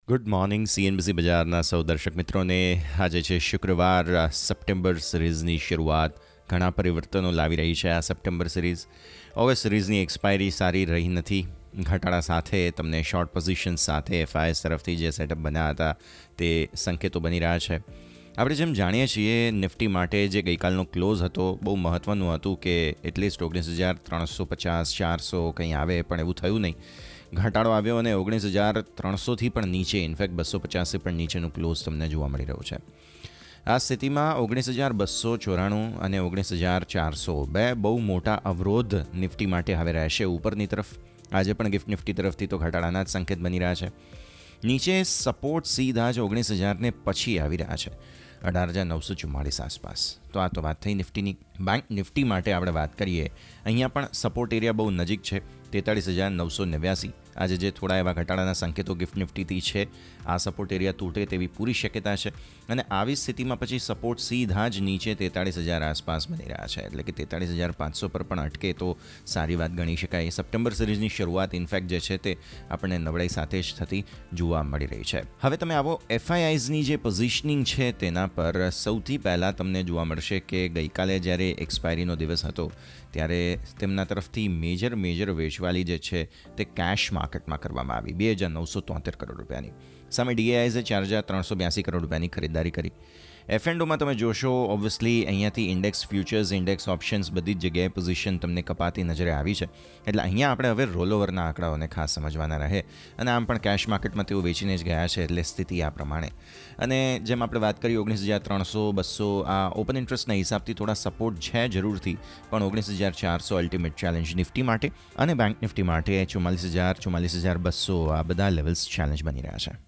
Good morning CNBC બજારના સૌ દર્શક મિત્રોને આજે છે શુક્રવાર સપ્ટેમ્બર સિરીઝની શરૂઆત ઘણા પરિવર્તનો લાવી રહી છે આ સપ્ટેમ્બર સિરીઝ. ઓગસ્ટ સિરીઝની એક્સપાયરી સારી રહી નથી. ઘટાડા સાથે તમને શોર્ટ પોઝિશન સાથે એફઆઈએસ તરફથી જે સેટઅપ બન્યા હતા તે સંકેતો બની રહ્યા છે. આપણે જેમ જાણીએ છીએ નિફ્ટી માટે જે ગઈકાલનો ક્લોઝ હતો બહુ મહત્ત્વનું હતું કે એટલીસ્ટ 19,350 400 કંઈ આવે, પણ એવું થયું નહીં. ઘટાડો આવ્યો અને 19,300થી પણ નીચે, ઇનફેક્ટ 250થી પણ નીચેનું ક્લોઝ તમને જોવા મળી રહ્યું છે. આ સ્થિતિમાં 19,294 અને 19,400 બે બહુ મોટા અવરોધ નિફ્ટી માટે હવે રહેશે ઉપરની તરફ. આજે પણ ગિફ્ટ નિફ્ટી તરફથી તો ઘટાડાના જ સંકેત બની રહ્યા છે. નીચે સપોર્ટ સીધા જ 19,000ને પછી આવી રહ્યા છે, 18,944 આસપાસ. તો આ તો વાત થઈ નિફ્ટીની. બેંક નિફ્ટી માટે આપણે વાત કરીએ, અહીંયા પણ સપોર્ટ એરિયા બહુ નજીક છે, 43,989. આજે જે થોડા એવા ઘટાડાના સંકેતો ગિફ્ટ નિફ્ટીથી છે, આ સપોર્ટ એરિયા તૂટે તેવી પૂરી શક્યતા છે. અને આવી સ્થિતિમાં પછી સપોર્ટ સીધા જ નીચે 43,000 આસપાસ બની રહ્યા છે, એટલે કે 43,500 પર પણ અટકે તો સારી વાત ગણી શકાય. સપ્ટેમ્બર સિરીઝની શરૂઆત ઇનફેક્ટ જે છે તે આપણને નબળાઈ સાથે જ થતી જોવા મળી રહી છે. હવે તમે આવો એફઆઈઆઈઝની જે પોઝિશનિંગ છે તેના પર સૌથી પહેલાં તમને જોવા મળશે કે ગઈકાલે જ્યારે એક્સપાયરીનો દિવસ હતો ત્યારે તેમના તરફથી મેજર વેચવાલી જે છે તે કેશ માર્કેટમાં કરવામાં આવી, 2,973 કરોડ રૂપિયાની. સામે ડીએઆઈઝે 4,382 કરોડ રૂપિયાની ખરીદારી કરી. એફએન્ડોમાં તમે જોશો ઓબ્વિયસલી અહીંયાથી ઇન્ડેક્સ ફ્યુચર્સ, ઇન્ડેક્સ ઓપ્શન્સ બધી જ જગ્યાએ પોઝિશન તમને કપાતી નજરે આવી છે. એટલે અહીંયા આપણે હવે રોલઓવરના આંકડાઓને ખાસ સમજવાના રહે. અને આમ પણ કેશ માર્કેટમાં તેઓ વેચીને જ ગયા છે, એટલે સ્થિતિ આ પ્રમાણે. અને જેમ આપણે વાત કરી 19,300 200 આ ઓપન ઇન્ટરેસ્ટના હિસાબથી થોડા સપોર્ટ છે જરૂરથી, પણ 19,400 અલ્ટિમેટ ચેલેન્જ નિફ્ટી માટે અને બેંક નિફ્ટી માટે 44,000 44,200 આ બધા લેવલ્સ ચેલેન્જ બની રહ્યા છે.